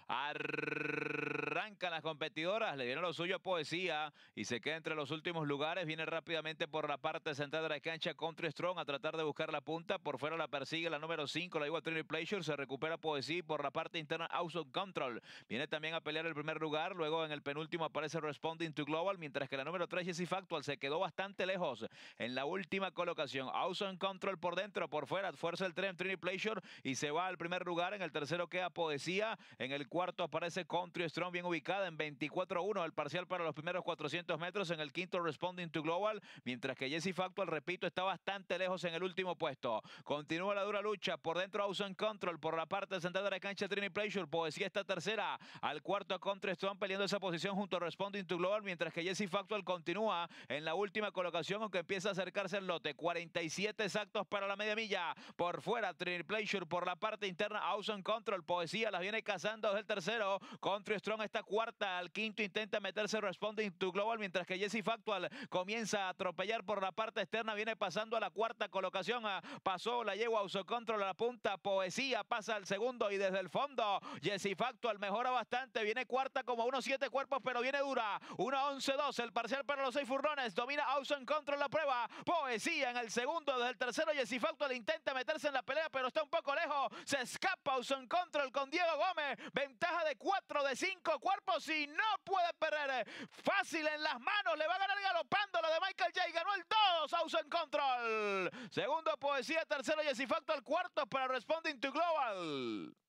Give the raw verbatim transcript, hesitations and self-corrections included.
Arrancan las competidoras, le dieron lo suyo a Poesía y se queda entre los últimos lugares. Viene rápidamente por la parte central de la cancha Country Strong a tratar de buscar la punta. Por fuera la persigue la número cinco, la igual Trinity Pleasure. Se recupera Poesía y por la parte interna Awesome Control. Viene también a pelear el primer lugar. Luego en el penúltimo aparece Responding to Global, mientras que la número tres, Jesse Factual, se quedó bastante lejos en la última colocación. Awesome Control por dentro, por fuera, fuerza el tren Trinity Pleasure y se va al primer lugar. En el tercero queda Poesía. En el cuarto aparece Country Strong, bien ubicada en veinticuatro uno, el parcial para los primeros cuatrocientos metros. En el quinto, Responding to Global, mientras que Jesse Factual, repito, está bastante lejos en el último puesto. Continúa la dura lucha. Por dentro, Awesome Control. Por la parte central de la cancha, Trinity Pleasure. Poesía está tercera. Al cuarto, Country Strong peleando esa posición junto a Responding to Global, mientras que Jesse Factual continúa en la última colocación, aunque empieza a acercarse el lote. cuarenta y siete exactos para la media milla. Por fuera, Trinity Pleasure. Por la parte interna, Awesome Control. Poesía las viene cazando desde el tercero. Country Strong está cuarta. Al quinto intenta meterse Responding to Global, mientras que Jesse Factual comienza a atropellar por la parte externa. Viene pasando a la cuarta colocación. Pasó la yegua Awesome Control a la punta. Poesía pasa al segundo y desde el fondo Jesse Factual mejora bastante. Viene cuarta como unos siete cuerpos, pero viene dura. uno once dos el parcial para los seis furrones. Domina Awesome Control la prueba. Poesía en el segundo. Desde el tercero Jesse Factual intenta meterse en la pelea, pero está un poco lejos. Se escapa Awesome Control con Diego Gómez. Ventaja de cuatro de cinco cuerpos y no puede perder. Fácil en las manos. Le va a ganar galopando la de Michael J. Ganó el dos Awesome Control. Segundo Poesía. Tercero Jesse Factual. Cuarto para Responding to Global.